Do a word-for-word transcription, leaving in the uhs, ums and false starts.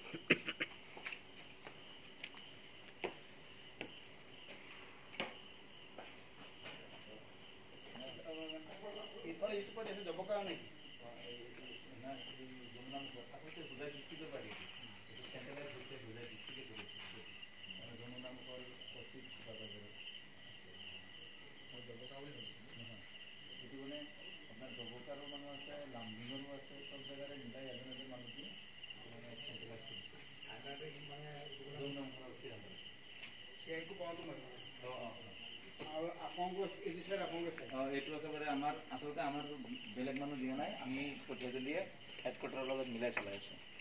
এইটো একেবাৰে আমাৰ আচলতে আমাৰ বেলেগ মানুহ দিয়া নাই, আমি পঠিয়াই দিয়ে হেডকোৱাৰ্টাৰৰ লগত মিলাই চলাই আছোঁ।